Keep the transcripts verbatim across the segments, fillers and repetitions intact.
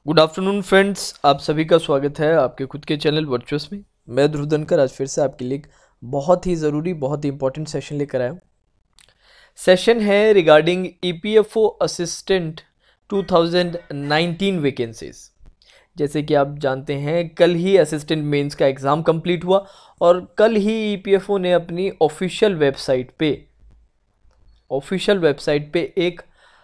Good afternoon friends, आप सभी का स्वागत है आपके खुद के चैनल वर्चुअस में। मैं ध्रुव धनकर आज फिर से आपके लिए एक बहुत ही ज़रूरी बहुत ही इंपॉर्टेंट सेशन लेकर आया हूँ। सेशन है regarding EPFO assistant two thousand nineteen vacancies. जैसे कि आप जानते हैं, कल ही असिस्टेंट मेंस का एग्ज़ाम कंप्लीट हुआ और कल ही ईपीएफओ ने अपनी ऑफिशियल वेबसाइट पे ऑफिशियल वेबसाइट पे एक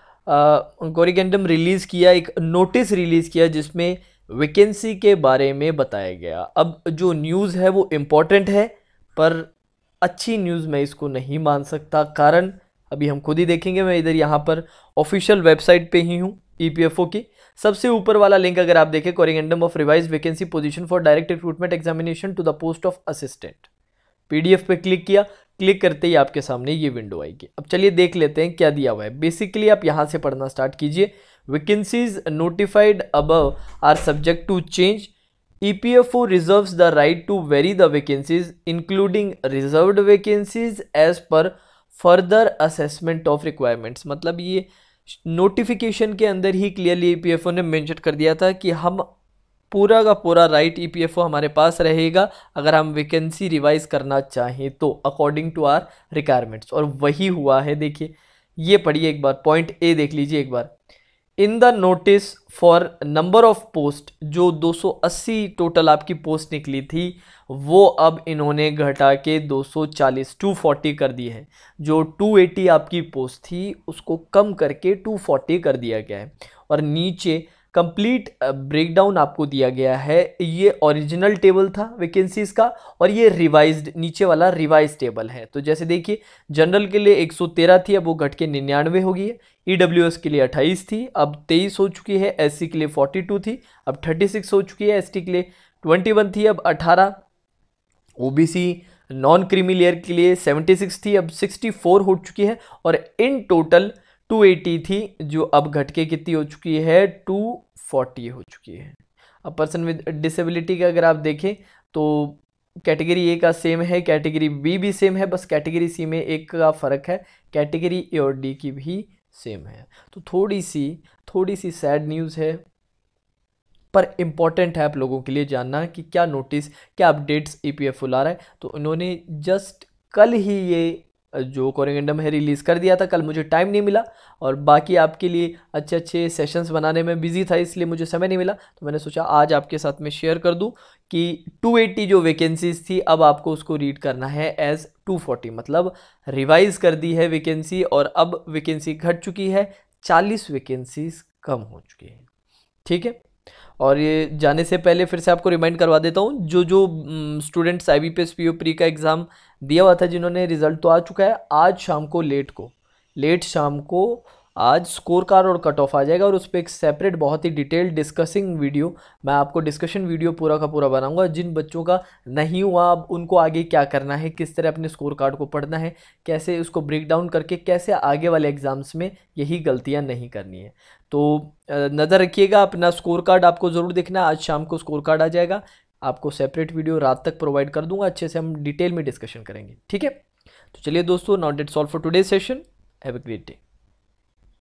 कोरिगेंडम रिलीज़ किया, एक नोटिस रिलीज़ किया जिसमें वैकेंसी के बारे में बताया गया। अब जो न्यूज़ है वो इम्पॉर्टेंट है, पर अच्छी न्यूज़ मैं इसको नहीं मान सकता। कारण अभी हम खुद ही देखेंगे। मैं इधर यहाँ पर ऑफिशियल वेबसाइट पे ही हूँ ईपीएफओ की। सबसे ऊपर वाला लिंक अगर आप देखें, corrigendum of revise vacancy position for direct recruitment examination to the post of assistant, PDF पे क्लिक किया। क्लिक करते ही आपके सामने ये विंडो आएगी। अब चलिए देख लेते हैं क्या दिया हुआ है। बेसिकली आप यहाँ से पढ़ना स्टार्ट कीजिए। Vacancies notified above are subject to change. EPFO reserves the right to vary the vacancies including reserved vacancies as per further assessment of requirements. मतलब ये नोटिफिकेशन के अंदर ही क्लियरली ईपीएफओ ने मेंशन कर दिया था कि हम पूरा का पूरा राइट ईपीएफओ हमारे पास रहेगा अगर हम वैकेंसी रिवाइज करना चाहें तो अकॉर्डिंग टू आर रिक्वायरमेंट्स। और वही हुआ है। देखिए, ये पढ़िए एक बार, पॉइंट ए देख लीजिए एक बार। In the notice for number of post, जो दो सौ अस्सी टोटल आपकी पोस्ट निकली थी वो अब इन्होंने घटा के दो सौ चालीस टू फोर्टी कर दी है। जो टू एटी आपकी पोस्ट थी उसको कम करके टू फोर्टी कर दिया गया है। और नीचे कंप्लीट ब्रेकडाउन आपको दिया गया है। ये ओरिजिनल टेबल था वैकेंसीज का और ये रिवाइज्ड नीचे वाला रिवाइज टेबल है। तो जैसे देखिए, जनरल के लिए एक सौ तेरह थी, अब वो घट के निन्यानवे हो गई है। ईडब्ल्यूएस के लिए अट्ठाईस थी, अब तेईस हो चुकी है। एससी के लिए बयालीस थी, अब छत्तीस हो चुकी है। एसटी के लिए इक्कीस थी, अब अठारह। ओबीसी नॉन क्रीमी लेयर के लिए छिहत्तर थी, अब चौंसठ हो चुकी है। और इन टोटल दो सौ अस्सी थी, जो अब घट के कितनी हो चुकी है, दो सौ चालीस हो चुकी है। अब पर्सन विद डिसेबिलिटी का अगर आप देखें तो कैटेगरी ए का सेम है, कैटेगरी बी भी सेम है, बस कैटेगरी सी में एक का फ़र्क है। कैटेगरी ए और डी की भी सेम है। तो थोड़ी सी थोड़ी सी सैड न्यूज़ है, पर इम्पॉर्टेंट है आप लोगों के लिए जानना कि क्या नोटिस, क्या अपडेट्स ईपीएफओ ला रहा है। तो उन्होंने जस्ट कल ही ये जो कोरिगेंडम है रिलीज़ कर दिया था। कल मुझे टाइम नहीं मिला और बाकी आपके लिए अच्छे अच्छे सेशंस बनाने में बिजी था, इसलिए मुझे समय नहीं मिला। तो मैंने सोचा आज आपके साथ में शेयर कर दूं कि दो सौ अस्सी जो वैकेंसीज थी अब आपको उसको रीड करना है एज दो सौ चालीस, मतलब रिवाइज कर दी है वैकेंसी और अब वैकेंसी घट चुकी है, चालीस वैकेंसीज कम हो चुकी है। ठीक है। और ये जाने से पहले फिर से आपको रिमाइंड करवा देता हूँ, जो जो स्टूडेंट्स आईबीपीएस पीओ प्री का एग्ज़ाम दिया हुआ था, जिन्होंने रिजल्ट तो आ चुका है, आज शाम को लेट को लेट शाम को आज स्कोर कार्ड और कट ऑफ आ जाएगा और उस पर एक सेपरेट बहुत ही डिटेल्ड डिस्कसिंग वीडियो, मैं आपको डिस्कशन वीडियो पूरा का पूरा बनाऊंगा। जिन बच्चों का नहीं हुआ अब उनको आगे क्या करना है, किस तरह अपने स्कोर कार्ड को पढ़ना है, कैसे उसको ब्रेक डाउन करके कैसे आगे वाले एग्जाम्स में यही गलतियां नहीं करनी है। तो नज़र रखिएगा, अपना स्कोर कार्ड आपको ज़रूर देखना है। आज शाम को स्कोर कार्ड आ जाएगा, आपको सेपरेट वीडियो रात तक प्रोवाइड कर दूंगा, अच्छे से हम डिटेल में डिस्कशन करेंगे। ठीक है। तो चलिए दोस्तों, now that's all for today session. Have a great day.